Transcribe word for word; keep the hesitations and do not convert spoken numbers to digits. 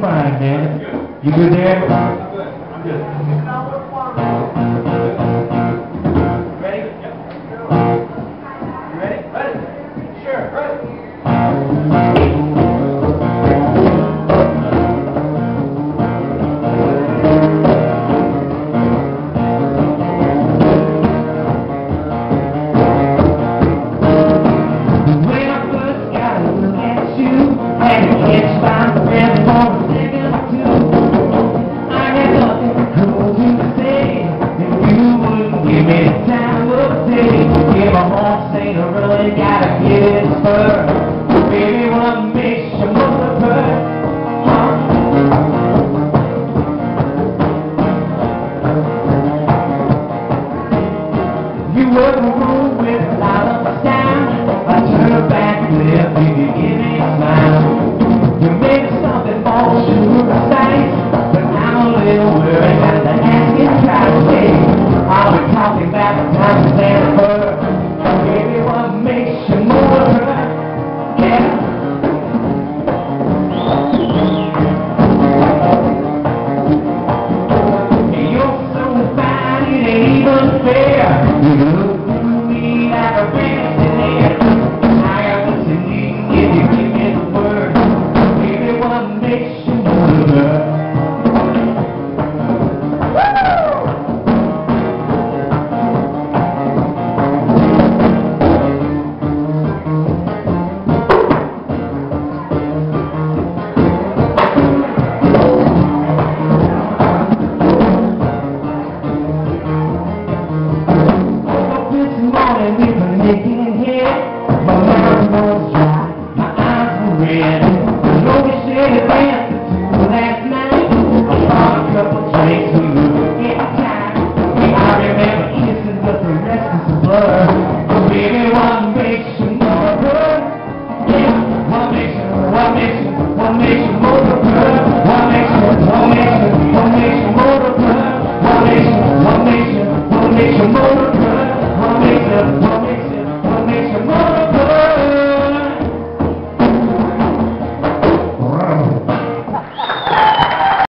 fine, man. You good there? I'm good. I'm good. Ready? Yep. You ready? Ready. Sure. Ready. When I first got a look at you, had to catch my breath for a second or two. I had nothing cool to say, and you wouldn't give me the time of day. Give a horse ain't a really gotta get its spur. Baby, what makes you mother bird? Huh? You were the room with a lot of sound. I turned back and left you to give me a smile. You made me something more sure of sight, but I'm a little worried at the asking try to say. I'll be talking about the time to stand for. Baby, what makes you more hurt? Yeah. You're so fine, it ain't even fair. You look through me like a fantasy there. I got what you need if you give me the word. Baby, what makes you more hurt? This morning we were making it here. My mouth was dry, my eyes were red. I know we said it ain't